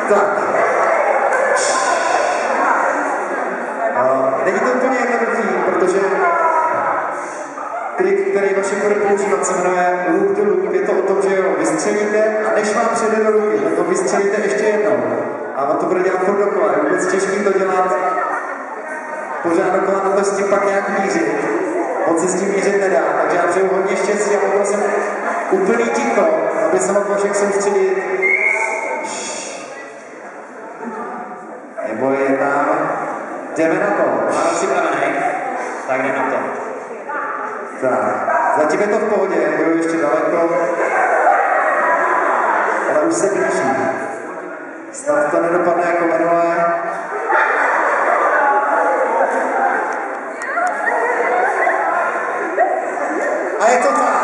Tak. Není to úplně jednoduchý, protože trik, který vaše bude používat, se jmenuje loop to loop. Je to o tom, že jo, vystřelíte a než vám přijde do ruky, tak to vystřelíte ještě jednou. A on to bude dělat furt dokola. Je vůbec těžký to dělat pořád dokola, na to s tím pak nějak mířit. Moc se s tím mířit nedá, takže já přeju hodně štěstí a mohl jsem úplný ticho, aby se mohl Vašek soustředit. Nebo je tam. Jdeme na to. Máme připravený? Tak jdeme na to. Tak, zatím je to v pohodě, budu ještě daleko. Ale už se blíží. Snad to nedopadne jako minulé. A je to tak.